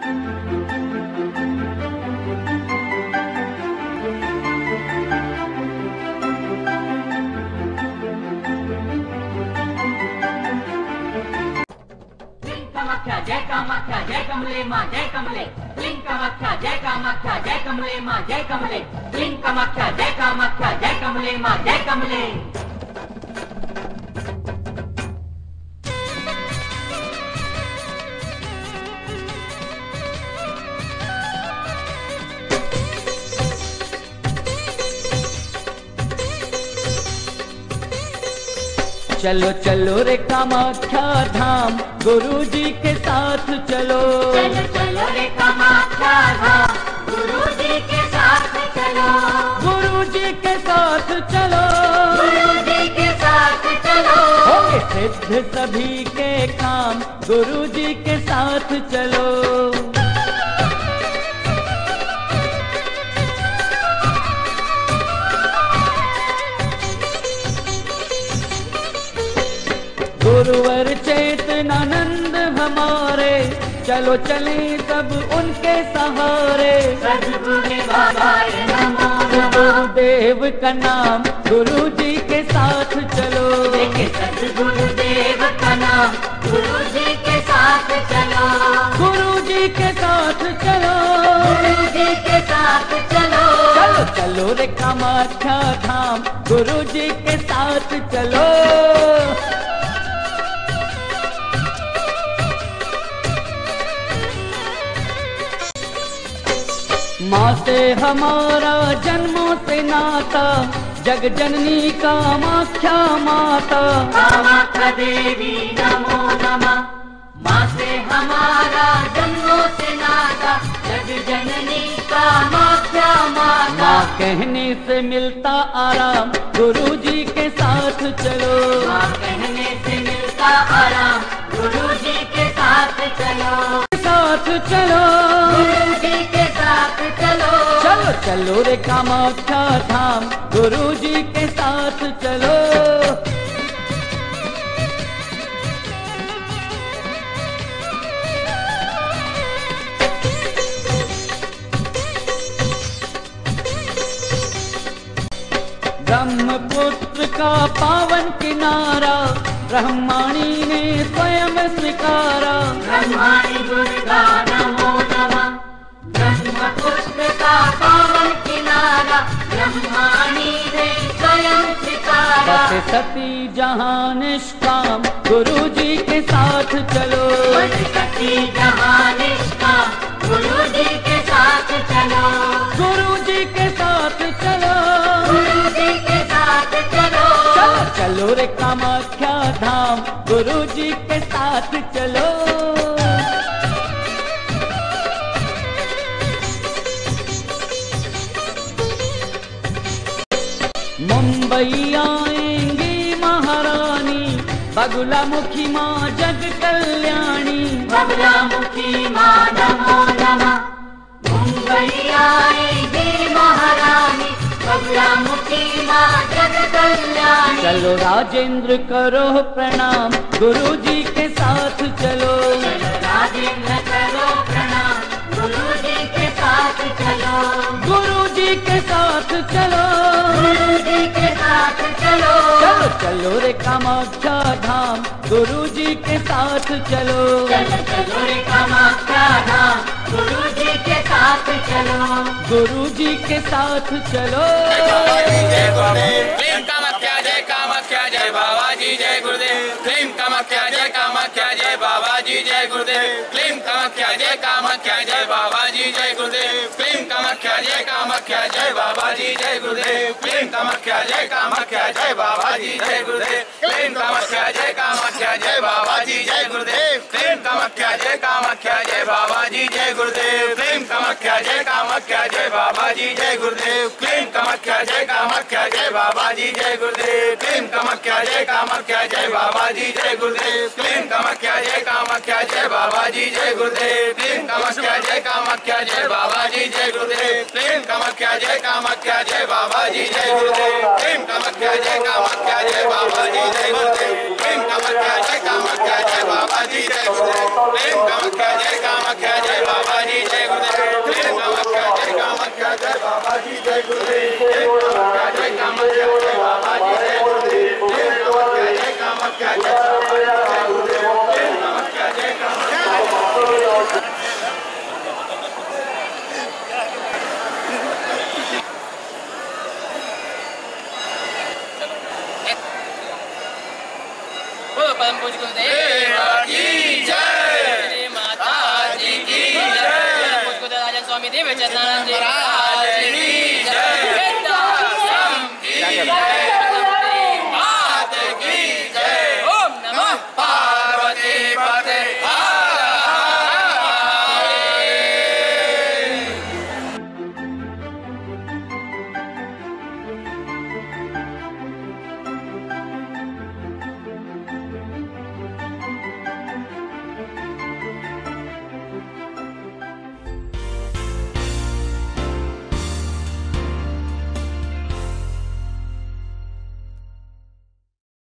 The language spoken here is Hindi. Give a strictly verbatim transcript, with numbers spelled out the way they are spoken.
कामाख्या जय कामाख्या जय कमले माँ जय कमले क्लीं कामाख्या जय कामाख्या जय कमले माँ जय कमले क्लीं कामाख्या जय कामाख्या जय कमले माँ जय कमले। चलो चलो रे कामाख्या धाम गुरुजी के साथ चलो। चलो चलो रे कामाख्या धाम गुरुजी के साथ चलो। गुरुजी के साथ चलो। गुरुजी के साथ चलो। होंगे सिद्ध सभी के काम गुरुजी के साथ चलो। गुरुवर चेतनानंद हमारे चलो चले सब उनके सहारे। सद्गुरु बाबाए नमो नमः। गुरुदेव का नाम गुरुजी के साथ चलो। लेके सद्गुरुदेव का नाम गुरुजी के साथ चलो। गुरुजी के साथ चलो। गुरुजी के साथ चलो। चलो चलो रे कामाख्या धाम गुरुजी के साथ चलो। माँ से हमारा जन्मों से नाता जग जननी कामाख्या माता। कामाख्या देवी नमो नमः। माँ से हमारा जन्मों से नाता जग जननी कामाख्या माता। माँ कहने से मिलता आराम गुरुजी के साथ चलो। माँ कहने से मिलता आराम गुरुजी के साथ चलो। साथ चलो। गुरुजी के साथ चलो। चलो चलो रे कामाख्या धाम गुरुजी के साथ चलो। ब्रह्मपुत्र का पावन किनारा ब्रह्माणी ने स्वयं स्वीकारा। ब्रह्माणी दुर्गा नमो नमः। ब्रह्मपुत्र का पावन किनारा ब्रह्माणी ने स्वयं स्वीकारा। बसे सती जहाँ निष्काम गुरुजी के साथ चलो। बसे सती जहाँ निष्काम गुरुजी के साथ चलो। गुरुजी के साथ चलो। गुरुजी के साथ चलो। चलो चलो रे कामाख्या धाम गुरुजी के साथ चलो। मुंबई आएंगी महारानी बगुलामुखी माँ जग कल्याणी। बगुलामुखी माँ नमो नमः। मुंबई आएगी महारानी बगुलामुखी माँ जग कल्याणी। चलो राजेंद्र करो प्रणाम गुरुजी के साथ चलो। चलो राजेंद्र करो प्रणाम गुरुजी के साथ चलो। गुरुजी के साथ चलो। गुरुजी के साथ चलो। चलो चलो रे कामाख्या धाम गुरुजी के साथ चलो। चलो चलो रे कामाख्या धाम गुरुजी के साथ चलो। गुरुजी के साथ चलो। क्लीं कामाख्या जय कामाख्या जय बाबाजी जय गुरुदेव। क्लीं कामाख्या जय कामाख्या जय बाबाजी जय गुरुदेव। क्लीं कामाख्या जय कामाख्या जय बाबाजी जय गुरुदेव। क्लीं कामाख्या जय कामाख्या जय बाबाजी जय गुरुदेव। क्लीं कामाख्या जय कामाख्या जय बाबाजी जय गुरुदेव। क्लीं कामाख्या जय कामाख्या जय बाबाजी जय गुरुदेव। क्लीं कामाख्या जय कामाख्या जय बाबाजी जय गुरुदेव। क्लीं कामाख्या जय कामाख्या जय बाबाजी जय गुरुदेव। क्लीं कामाख्या जय कामाख्या जय बाबाजी जय गुरुदेव। क्लीं कामाख्या जय कामाख्या जय बाबाजी जय गुरुदेव। क्लीं कामाख्या जय कामाख्या जय बाबाजी जय गुरुदेव। क्लीं कामाख्या जय कामाख्या जय बाबाजी जय गुरुदेव। क्लीं कामाख्या जय कामाख्या जय बाबाजी जय गुरुदेव। क्लीं कामाख्या जय कामाख्या जय बाबाजी जय गुरुदेव। क्लीं कामाख्या जय कामाख्या जय बाबाजी जय गुरुदेव। क्लीं कामाख्या जय कामाख्या जय बाबाजी जय गुरुदेव क्लीं कामाख्या जय कामाख्या जय बाबा जी जय गुरुदेव क्लीं कामाख्या जय कामाख्या जय बाबा जी जय गुरुदेव क्लीं कामाख्या जय कामाख्या परम पूज्य गुरुदेव की जय, माता जी की जय, पूज्य गुरुदेव राजन स्वामी देव चरणानंद जी